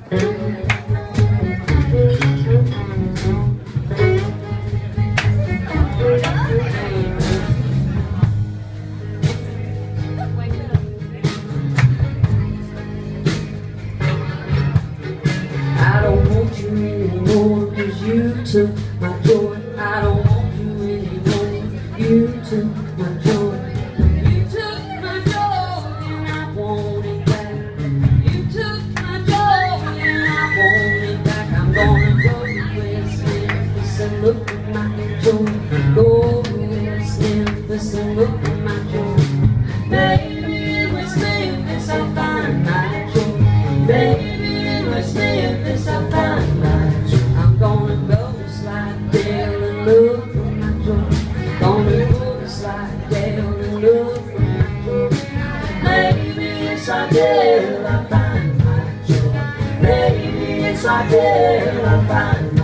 I don't want you anymore, 'cause you took my joy. I don't want you anymore, you took my joy. You took my joy and I want it back. You took my joy and I want it back. I'm gonna go to West Memphis and look at my joy. Go to West Memphis and look at my joy. Baby, in West Memphis I'll find my joy. Baby, in West Memphis I'll find my joy. I'm gonna go to Slidell and look for my joy. Gonna go to Slidell and look for my joy. Baby, in Slidell I'll find my joy. Baby, in Slidell I'll find my joy.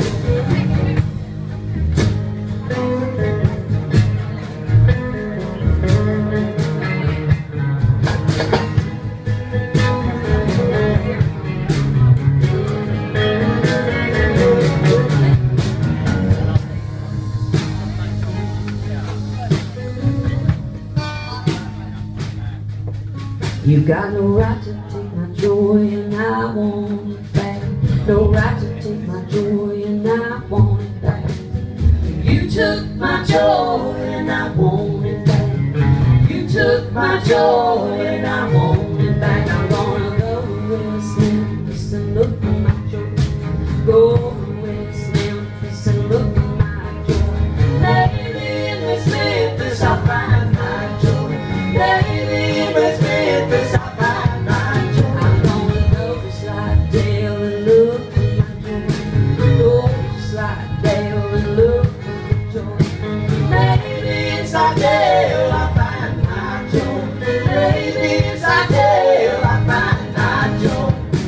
You got no right to take my joy and I want it back. No right to take my joy and I want it back. You took my joy and I want it back. You took my joy and I want it back. I'm gonna go to West Memphis and look for my joy. Go to West Memphis and look for my joy. Baby, in West Memphis I'll find my joy. Baby, in West Memphis I'll find my joy. I'm gonna go to Slidell and look for my joy. Go to Slidell and look for my joy. Baby, in Slidell I'll find my joy. Baby, in Slidell I'll find my joy.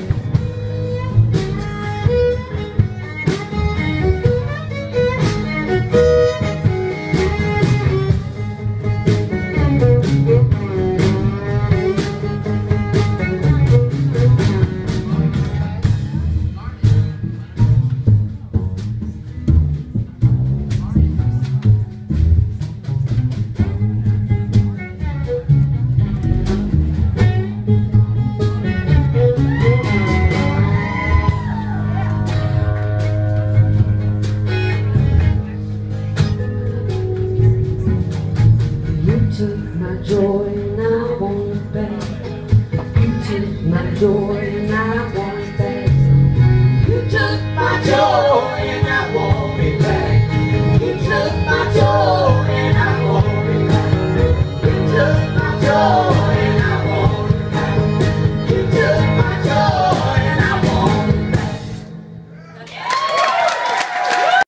You took my joy and I want it back. You took my joy and I want it back.